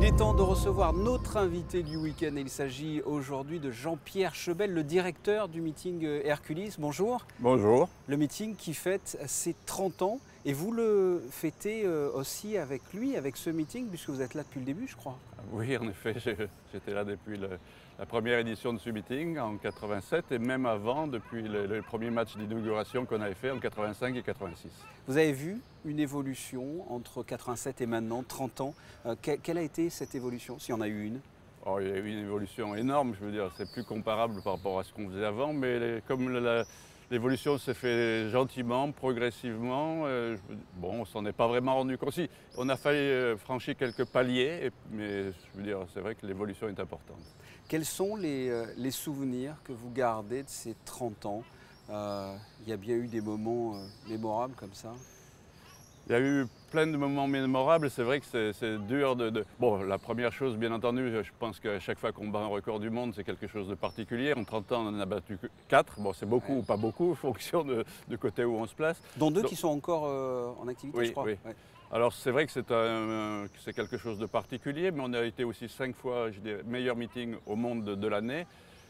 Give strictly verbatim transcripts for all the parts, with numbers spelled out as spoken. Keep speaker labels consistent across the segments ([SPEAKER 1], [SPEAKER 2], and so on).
[SPEAKER 1] est temps de recevoir notre invité du week-end. Il s'agit aujourd'hui de Jean-Pierre Chebel, le directeur du meeting Hercules. Bonjour.
[SPEAKER 2] Bonjour.
[SPEAKER 1] Le meeting qui fête ses trente ans et vous le fêtez aussi avec lui, avec ce meeting, puisque vous êtes là depuis le début, je crois.
[SPEAKER 2] Oui, en effet, j'étais là depuis le, la première édition de ce meeting en quatre-vingt-sept et même avant, depuis le, le premier match d'inauguration qu'on avait fait en quatre-vingt-cinq et quatre-vingt-six.
[SPEAKER 1] Vous avez vu une évolution entre quatre-vingt-sept et maintenant, trente ans. Euh, que, quelle a été cette évolution, s'il y en a eu une?
[SPEAKER 2] Oh, il y a eu une évolution énorme, je veux dire, c'est plus comparable par rapport à ce qu'on faisait avant, mais les, comme l'évolution s'est fait gentiment, progressivement, euh, bon, on s'en est pas vraiment rendu compte. Si, on a failli euh, franchir quelques paliers, et, mais je veux dire, c'est vrai que l'évolution est importante.
[SPEAKER 1] Quels sont les, euh, les souvenirs que vous gardez de ces trente ans? euh, Il y a bien eu des moments euh, mémorables comme ça?
[SPEAKER 2] Il y a eu plein de moments mémorables, c'est vrai que c'est dur de, de... Bon, la première chose, bien entendu, je pense qu'à chaque fois qu'on bat un record du monde, c'est quelque chose de particulier. En trente ans, on en a battu quatre. Bon, c'est beaucoup ouais. ou pas beaucoup, en fonction de, du côté où on se place.
[SPEAKER 1] Dont deux
[SPEAKER 2] Donc,
[SPEAKER 1] qui sont encore euh, en activité,
[SPEAKER 2] oui,
[SPEAKER 1] je crois.
[SPEAKER 2] Oui.
[SPEAKER 1] Ouais.
[SPEAKER 2] Alors, c'est vrai que c'est quelque chose de particulier, mais on a été aussi cinq fois, je dirais, meilleur meeting au monde de, de l'année.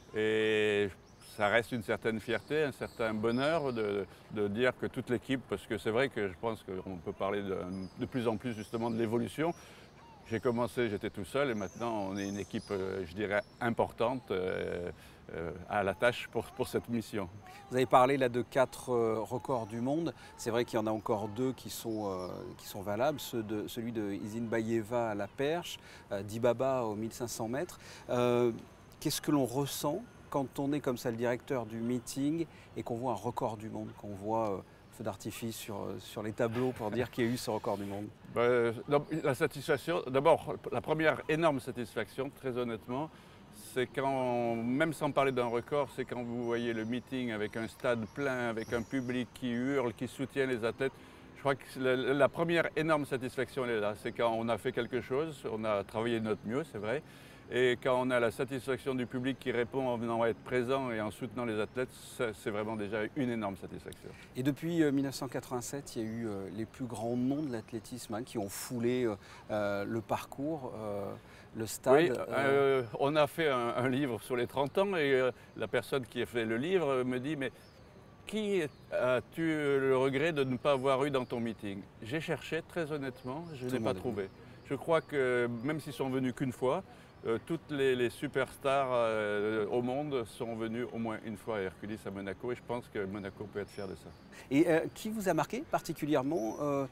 [SPEAKER 2] Et ça reste une certaine fierté, un certain bonheur de, de dire que toute l'équipe, parce que c'est vrai que je pense qu'on peut parler de, de plus en plus justement de l'évolution. J'ai commencé, j'étais tout seul et maintenant on est une équipe, je dirais, importante euh, euh, à la tâche pour, pour cette mission.
[SPEAKER 1] Vous avez parlé là de quatre euh, records du monde. C'est vrai qu'il y en a encore deux qui sont, euh, qui sont valables, ceux de, celui de Isinbayeva à la perche, euh, d'Ibaba aux mille cinq cents mètres. Euh, Qu'est-ce que l'on ressent quand on est comme ça le directeur du meeting et qu'on voit un record du monde, qu'on voit euh, feu d'artifice sur, euh, sur les tableaux pour dire qu'il y a eu ce record du monde?
[SPEAKER 2] Ben, la satisfaction, d'abord, la première énorme satisfaction, très honnêtement, c'est quand, même sans parler d'un record, c'est quand vous voyez le meeting avec un stade plein, avec un public qui hurle, qui soutient les athlètes. Je crois que la, la première énorme satisfaction, elle est là. C'est quand on a fait quelque chose, on a travaillé de notre mieux, c'est vrai. Et quand on a la satisfaction du public qui répond en venant être présent et en soutenant les athlètes, c'est vraiment déjà une énorme satisfaction.
[SPEAKER 1] Et depuis mille neuf cent quatre-vingt-sept, il y a eu euh, les plus grands noms de l'athlétisme hein, qui ont foulé euh, le parcours, euh, le stade.
[SPEAKER 2] Oui, euh, on a fait un, un livre sur les trente ans et euh, la personne qui a fait le livre me dit « mais qui as-tu le regret de ne pas avoir eu dans ton meeting ?» J'ai cherché, très honnêtement, je ne l'ai pas trouvé. Je crois que même s'ils sont venus qu'une fois, Euh, toutes les, les superstars euh, au monde sont venues au moins une fois à Hercules à Monaco et je pense que Monaco peut être fier de ça.
[SPEAKER 1] Et euh, qui vous a marqué particulièrement euh,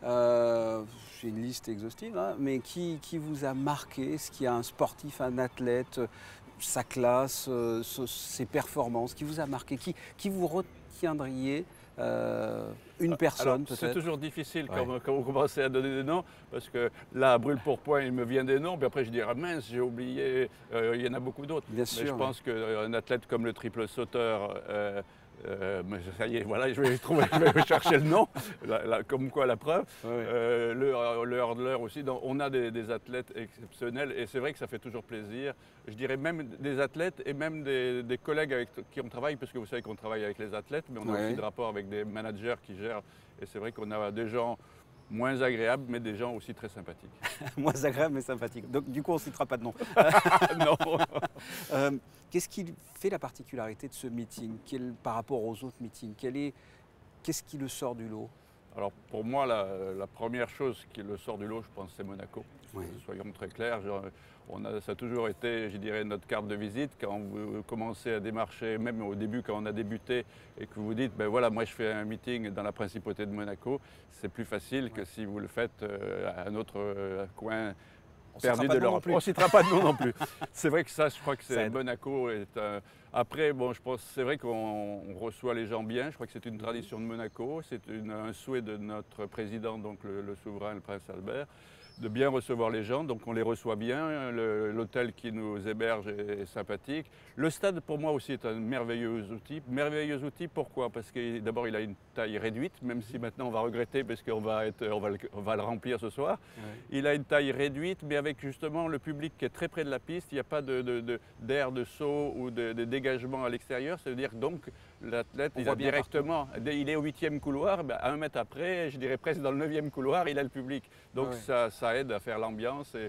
[SPEAKER 1] euh, j'ai une liste exhaustive, hein, mais qui, qui vous a marqué? Est-ce qu'il y a un sportif, un athlète, sa classe, euh, ses performances, qui vous a marqué? Qui, qui vous retiendriez? Euh, une personne peut-être.
[SPEAKER 2] C'est toujours difficile
[SPEAKER 1] ouais.
[SPEAKER 2] quand, quand vous commencez à donner des noms, parce que là, à brûle pour point, il me vient des noms, puis après je dis ah mince, j'ai oublié, euh, il y en a beaucoup d'autres. Mais
[SPEAKER 1] sûr,
[SPEAKER 2] je
[SPEAKER 1] ouais.
[SPEAKER 2] pense qu'un athlète comme le triple sauteur, euh, euh, mais ça y est, voilà, je vais trouver, je vais chercher le nom, la, la, comme quoi la preuve. Ouais. Euh, le, le hurdler aussi, donc, on a des, des athlètes exceptionnels et c'est vrai que ça fait toujours plaisir. Je dirais même des athlètes et même des, des collègues avec qui on travaille, parce que vous savez qu'on travaille avec les athlètes, mais on a ouais. aussi des rapports avec des managers qui gèrent. Et c'est vrai qu'on a des gens moins agréables, mais des gens aussi très sympathiques.
[SPEAKER 1] Moins agréables, mais sympathiques. Donc du coup, on ne citera pas de nom.
[SPEAKER 2] Non.
[SPEAKER 1] euh, Qu'est-ce qui fait la particularité de ce meeting Quel, par rapport aux autres meetings? Qu'est-ce qui le sort du lot?
[SPEAKER 2] Alors pour moi, la, la première chose qui le sort du lot, je pense, c'est Monaco.
[SPEAKER 1] Oui.
[SPEAKER 2] Soyons très clairs. Genre, on a, ça a toujours été, je dirais, notre carte de visite. Quand vous commencez à démarcher, même au début, quand on a débuté, et que vous vous dites, ben voilà, moi je fais un meeting dans la principauté de Monaco, c'est plus facile ouais. que si vous le faites euh, à un autre euh, coin
[SPEAKER 1] on
[SPEAKER 2] perdu de l'Europe. On ne citera pas de nom non plus. C'est vrai que ça, je crois que c'est Monaco. Est un... Après, bon, je pense, c'est vrai qu'on reçoit les gens bien. Je crois que c'est une tradition de Monaco. C'est un souhait de notre président, donc le, le souverain, le prince Albert, de bien recevoir les gens, donc on les reçoit bien, l'hôtel qui nous héberge est, est sympathique. Le stade pour moi aussi est un merveilleux outil. Merveilleux outil pourquoi? Parce que d'abord il a une taille réduite, même si maintenant on va regretter parce qu'on va, être, on va, le, on va le remplir ce soir. Ouais. Il a une taille réduite, mais avec justement le public qui est très près de la piste, il n'y a pas d'air de, de, de, de saut ou de, de dégagement à l'extérieur, ça veut dire donc l'athlète il a directement, partout. Il est au huitième couloir, ben, à un mètre après, je dirais presque dans le neuvième couloir, il a le public. Donc ouais. ça, ça aide à faire l'ambiance et,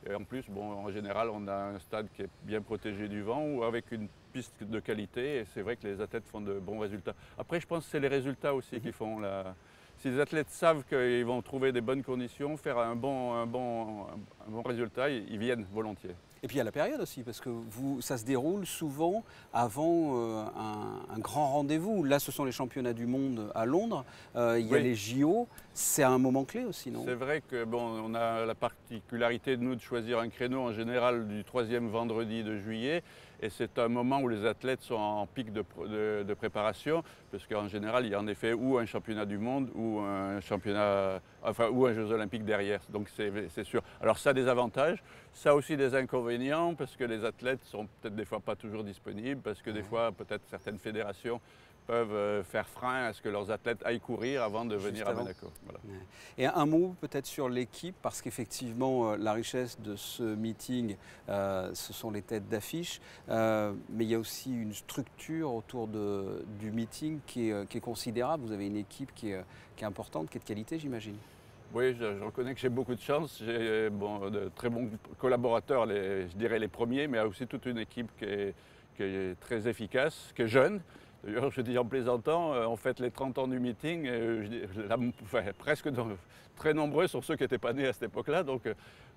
[SPEAKER 2] Et en plus, bon, en général, on a un stade qui est bien protégé du vent ou avec une piste de qualité. Et c'est vrai que les athlètes font de bons résultats. Après, je pense que c'est les résultats aussi qui font la... Si les athlètes savent qu'ils vont trouver des bonnes conditions, faire un bon, un bon, un bon résultat, ils viennent volontiers.
[SPEAKER 1] Et puis il y a la période aussi, parce que vous, ça se déroule souvent avant euh, un, un grand rendez-vous. Là, ce sont les championnats du monde à Londres, euh, il y a
[SPEAKER 2] oui.
[SPEAKER 1] les J O, c'est un moment clé aussi, non?
[SPEAKER 2] C'est vrai que bon, on a la particularité de nous de choisir un créneau en général du troisième vendredi de juillet. Et c'est un moment où les athlètes sont en pic de, de, de préparation, parce qu'en général, il y a en effet ou un championnat du monde ou un championnat, enfin, ou un Jeux olympiques derrière. Donc c'est sûr. Alors ça a des avantages, ça a aussi des inconvénients, parce que les athlètes sont peut-être des fois pas toujours disponibles, parce que des fois, peut-être certaines fédérations peuvent faire frein à ce que leurs athlètes aillent courir avant de venir à Monaco. Voilà.
[SPEAKER 1] Et un mot peut-être sur l'équipe, parce qu'effectivement la richesse de ce meeting, euh, ce sont les têtes d'affiche, euh, mais il y a aussi une structure autour de, du meeting qui est, qui est considérable. Vous avez une équipe qui est, qui est importante, qui est de qualité, j'imagine.
[SPEAKER 2] Oui, je, je reconnais que j'ai beaucoup de chance. J'ai bon, de très bons collaborateurs, les, je dirais les premiers, mais il y a aussi toute une équipe qui est, qui est très efficace, qui est jeune. D'ailleurs, je dis en plaisantant, on fête les trente ans du meeting, et je dis, la, enfin, presque dans, très nombreux sont ceux qui n'étaient pas nés à cette époque-là, donc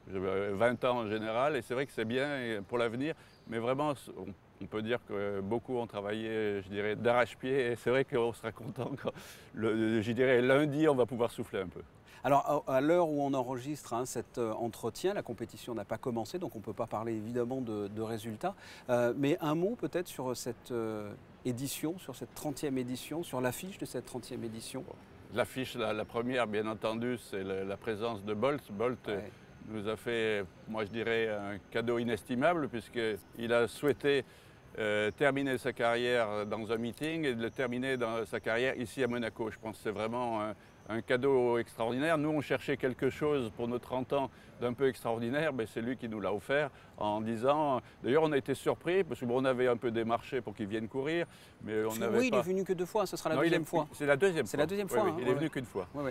[SPEAKER 2] vingt ans en général, et c'est vrai que c'est bien pour l'avenir, mais vraiment, on, on peut dire que beaucoup ont travaillé, je dirais, d'arrache-pied, et c'est vrai qu'on sera content quand, le, je dirais, lundi, on va pouvoir souffler un peu.
[SPEAKER 1] Alors, à l'heure où on enregistre hein, cet euh, entretien, la compétition n'a pas commencé, donc on ne peut pas parler évidemment de, de résultats. Euh, mais un mot peut-être sur cette euh, édition, sur cette trentième édition, sur l'affiche de cette trentième édition.
[SPEAKER 2] L'affiche, la, la première, bien entendu, c'est la, la présence de Bolt. Bolt ouais. nous a fait, moi je dirais, un cadeau inestimable, puisqu'il a souhaité euh, terminer sa carrière dans un meeting et de le terminer dans sa carrière ici à Monaco. Je pense que c'est vraiment un, un cadeau extraordinaire. Nous, on cherchait quelque chose pour nos trente ans d'un peu extraordinaire, mais c'est lui qui nous l'a offert en disant... D'ailleurs, on a été surpris, parce qu'on bon, avait un peu démarché pour qu'il vienne courir, mais on n'avait
[SPEAKER 1] oui,
[SPEAKER 2] pas...
[SPEAKER 1] il est venu que deux fois, ce sera la
[SPEAKER 2] non,
[SPEAKER 1] deuxième
[SPEAKER 2] est...
[SPEAKER 1] fois.
[SPEAKER 2] C'est la deuxième fois.
[SPEAKER 1] C'est la deuxième fois.
[SPEAKER 2] Oui,
[SPEAKER 1] hein,
[SPEAKER 2] oui, il
[SPEAKER 1] ouais,
[SPEAKER 2] est venu
[SPEAKER 1] ouais.
[SPEAKER 2] qu'une fois.
[SPEAKER 1] Ouais, ouais.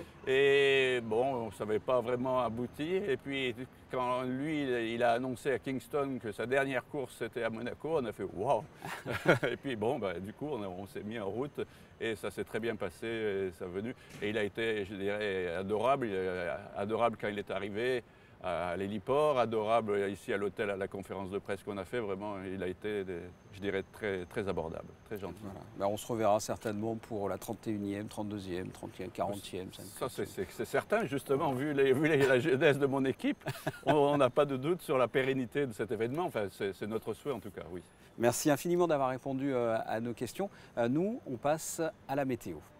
[SPEAKER 2] Et bon, on ne savait pas vraiment aboutir. Et puis, quand lui, il a annoncé à Kingston que sa dernière course était à Monaco, on a fait « waouh !» Et puis, bon, bah, du coup, on, on s'est mis en route. Et ça s'est très bien passé, et ça venu. Et il a été, je dirais, adorable. Il est adorable quand il est arrivé à l'héliport, adorable ici à l'hôtel, à la conférence de presse qu'on a fait. Vraiment, il a été, je dirais, très, très abordable, très gentil. Voilà.
[SPEAKER 1] Ben, on se reverra certainement pour la trente et unième, trente-deuxième, trentième, quarantième.
[SPEAKER 2] Ça, c'est certain, justement, vu, les, vu les, la jeunesse de mon équipe, on n'a pas de doute sur la pérennité de cet événement. Enfin, c'est notre souhait en tout cas, oui.
[SPEAKER 1] Merci infiniment d'avoir répondu à nos questions. Nous, on passe à la météo.